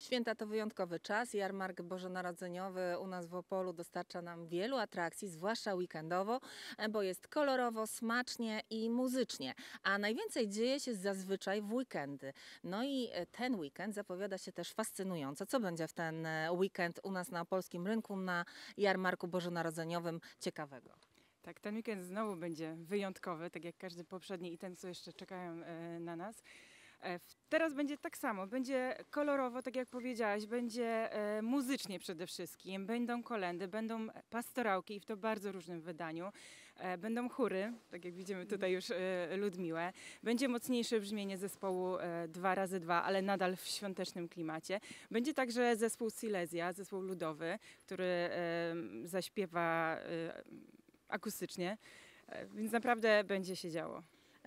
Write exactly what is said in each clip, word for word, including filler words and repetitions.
Święta to wyjątkowy czas. Jarmark bożonarodzeniowy u nas w Opolu dostarcza nam wielu atrakcji, zwłaszcza weekendowo, bo jest kolorowo, smacznie i muzycznie. A najwięcej dzieje się zazwyczaj w weekendy. No i ten weekend zapowiada się też fascynująco. Co będzie w ten weekend u nas na opolskim rynku, na Jarmarku bożonarodzeniowym ciekawego? Tak, ten weekend znowu będzie wyjątkowy, tak jak każdy poprzedni i ten, co jeszcze czekają e, na nas. E, w- teraz będzie tak samo, będzie kolorowo, tak jak powiedziałaś, będzie e, muzycznie przede wszystkim, będą kolędy, będą pastorałki i w to bardzo różnym wydaniu. E, będą chóry, tak jak widzimy tutaj już e, Ludmiłę. Będzie mocniejsze brzmienie zespołu e, dwa razy dwa, ale nadal w świątecznym klimacie. Będzie także zespół Silesia, zespół ludowy, który e, zaśpiewa e, akustycznie, e, więc naprawdę będzie się działo.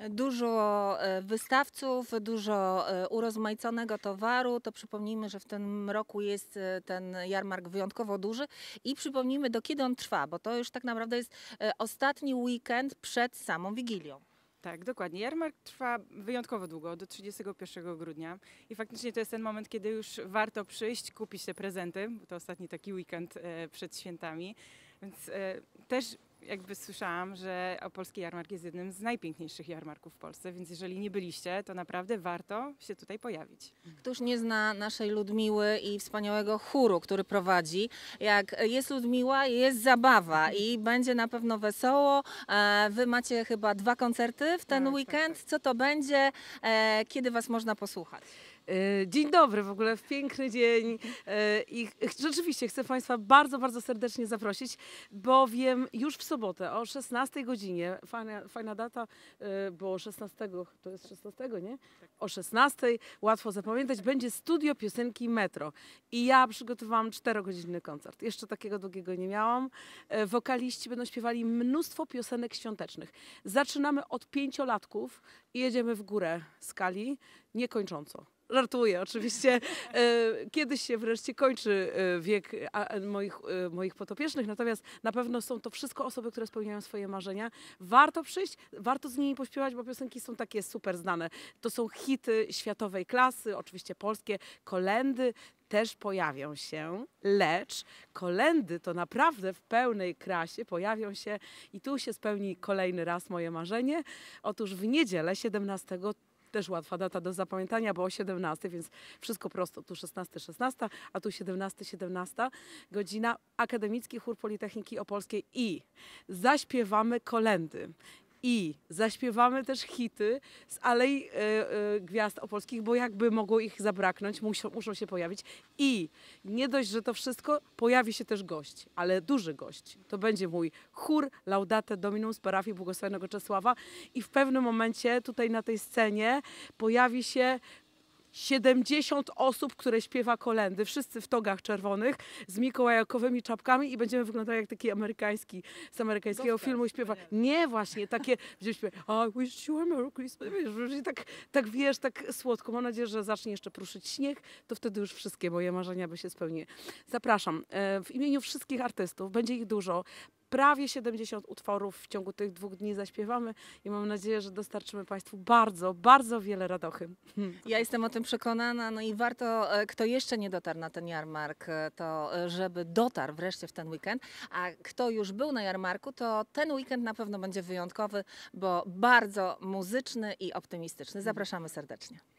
Dużo e, wystawców, dużo e, urozmaiconego towaru. To przypomnijmy, że w tym roku jest e, ten jarmark wyjątkowo duży i przypomnijmy, do kiedy on trwa, bo to już tak naprawdę jest e, ostatni weekend przed samą Wigilią. Tak, dokładnie. Jarmark trwa wyjątkowo długo, do trzydziestego pierwszego grudnia i faktycznie to jest ten moment, kiedy już warto przyjść, kupić te prezenty, bo to ostatni taki weekend e, przed świętami, więc e, też jakby słyszałam, że opolski jarmark jest jednym z najpiękniejszych jarmarków w Polsce, więc jeżeli nie byliście, to naprawdę warto się tutaj pojawić. Któż nie zna naszej Ludmiły i wspaniałego chóru, który prowadzi. Jak jest Ludmiła, jest zabawa i będzie na pewno wesoło. E, Wy macie chyba dwa koncerty w ten Tak, tak, weekend. tak. Co to będzie? E, Kiedy Was można posłuchać? E, Dzień dobry, w ogóle w piękny dzień e, i ch- rzeczywiście chcę Państwa bardzo, bardzo serdecznie zaprosić, bowiem już w sobotę o szesnastej godzinie, fajna, fajna data, e, bo szesnastego, to jest szesnastego, nie? O szesnastej, łatwo zapamiętać, będzie studio piosenki Metro i ja przygotowałam czterogodzinny koncert. Jeszcze takiego długiego nie miałam. E, Wokaliści będą śpiewali mnóstwo piosenek świątecznych. Zaczynamy od pięciolatków i jedziemy w górę skali niekończąco. Żartuję, oczywiście. E, Kiedyś się wreszcie kończy e, wiek a, a, moich, e, moich potopiecznych, natomiast na pewno są to wszystko osoby, które spełniają swoje marzenia. Warto przyjść, warto z nimi pośpiewać, bo piosenki są takie super znane. To są hity światowej klasy, oczywiście polskie, kolędy też pojawią się, lecz kolędy to naprawdę w pełnej krasie pojawią się i tu się spełni kolejny raz moje marzenie. Otóż w niedzielę siedemnastego też łatwa data do zapamiętania, bo o siedemnastej, więc wszystko prosto. Tu szesnasta, szesnasta, a tu siedemnasta, siedemnasta godzina. Akademicki Chór Politechniki Opolskiej i zaśpiewamy kolędy. I zaśpiewamy też hity z Alei e, e, Gwiazd Opolskich, bo jakby mogło ich zabraknąć, muszą, muszą się pojawić. I nie dość, że to wszystko, pojawi się też gość, ale duży gość. To będzie mój chór Laudate Dominum z parafii Błogosławionego Czesława i w pewnym momencie tutaj na tej scenie pojawi się siedemdziesiąt osób, które śpiewa kolędy, wszyscy w togach czerwonych, z mikołajkowymi czapkami i będziemy wyglądać jak taki amerykański, z amerykańskiego Gospel, filmu śpiewa. Nie, właśnie, takie, gdzie śpiewa I wish you a Merry Christmas, wiesz, że tak, tak wiesz, tak słodko. Mam nadzieję, że zacznie jeszcze pruszyć śnieg, to wtedy już wszystkie moje marzenia by się spełniły. Zapraszam, e, w imieniu wszystkich artystów, będzie ich dużo, prawie siedemdziesiąt utworów w ciągu tych dwóch dni zaśpiewamy i mam nadzieję, że dostarczymy Państwu bardzo, bardzo wiele radochy. Ja jestem o tym przekonana, no i warto, e, kto jeszcze nie dotarł na ten jarmark, e, to e, żeby dotarł wreszcie w ten weekend, a kto już był na jarmarku, to ten weekend na pewno będzie wyjątkowy, bo bardzo muzyczny i optymistyczny. Zapraszamy serdecznie.